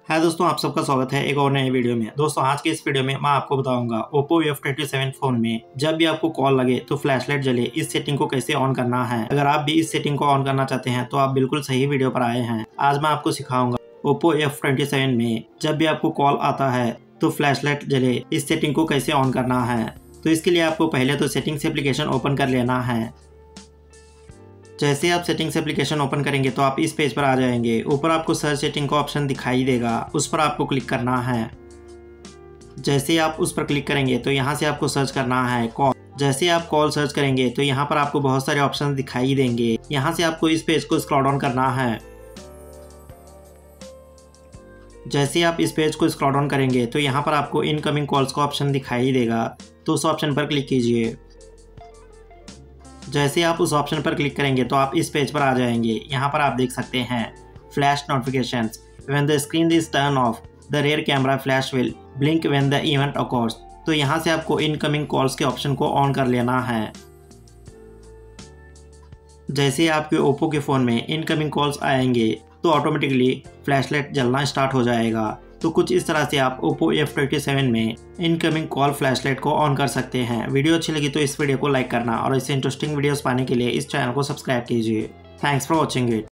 है दोस्तों, आप सबका स्वागत है एक और नए वीडियो में। दोस्तों आज के इस वीडियो में मैं आपको बताऊंगा Oppo F27 फोन में जब भी आपको कॉल लगे तो फ्लैशलाइट जले, इस सेटिंग को कैसे ऑन करना है। अगर आप भी इस सेटिंग को ऑन करना चाहते हैं तो आप बिल्कुल सही वीडियो पर आए हैं। आज मैं आपको सिखाऊंगा Oppo F27 में जब भी आपको कॉल आता है तो फ्लैशलाइट जले, इस सेटिंग को कैसे ऑन करना है। तो इसके लिए आपको पहले तो सेटिंग्स एप्लीकेशन ओपन कर लेना है। जैसे आप सेटिंग्स एप्लीकेशन ओपन करेंगे तो आप इस पेज पर आ जाएंगे। ऊपर आपको सर्च सेटिंग का ऑप्शन दिखाई देगा, उस पर आपको क्लिक करना है। जैसे आप उस पर क्लिक करेंगे तो यहाँ से आपको सर्च करना है कॉल। जैसे आप कॉल सर्च करेंगे तो यहाँ पर आपको बहुत सारे ऑप्शन दिखाई देंगे। यहाँ से आपको इस पेज को स्क्रॉल डाउन करना है। जैसे आप इस पेज को स्क्रॉल डाउन करेंगे तो यहाँ पर आपको इनकमिंग कॉल्स का ऑप्शन दिखाई देगा, तो उस ऑप्शन पर क्लिक कीजिए। जैसे आप उस ऑप्शन पर क्लिक करेंगे तो आप इस पेज पर आ जाएंगे। यहाँ पर आप देख सकते हैं flash notifications, when the screen is turn off the rear camera flash will blink when the event occurs. तो यहाँ से आपको इनकमिंग कॉल्स के ऑप्शन को ऑन कर लेना है। जैसे आपके ओप्पो के फ़ोन में इनकमिंग कॉल्स आएंगे तो ऑटोमेटिकली फ्लैशलाइट जलना स्टार्ट हो जाएगा। तो कुछ इस तरह से आप Oppo F27 में इनकमिंग कॉल फ्लैशलाइट को ऑन कर सकते हैं। वीडियो अच्छी लगी तो इस वीडियो को लाइक करना और ऐसे इंटरेस्टिंग वीडियोस पाने के लिए इस चैनल को सब्सक्राइब कीजिए। Thanks for watching it.